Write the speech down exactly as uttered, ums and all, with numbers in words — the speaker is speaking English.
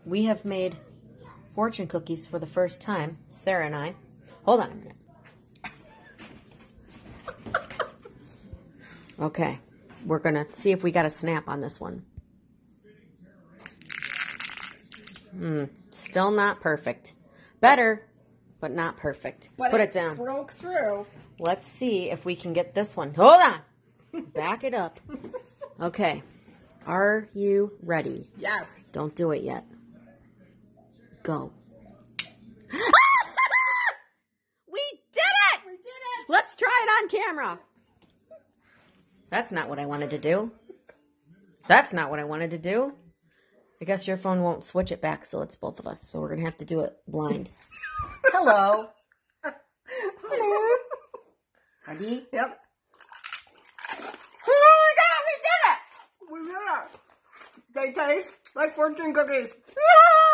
we have made fortune cookies for the first time, Sarah and I. Hold on a minute. Okay, we're gonna see if we got a snap on this one. Hmm, still not perfect. Better, but not perfect. But Put it it down. Broke through. Let's see if we can get this one. Hold on. Back it up. Okay. Are you ready? Yes. Don't do it yet. Go. We did it! We did it. Let's try it on camera. That's not what I wanted to do. That's not what I wanted to do. I guess your phone won't switch it back, so it's both of us. So we're going to have to do it blind. Hello. Hello. Ready? Yep. Oh my God, we did it! We did it. They taste like fortune cookies. Yeah!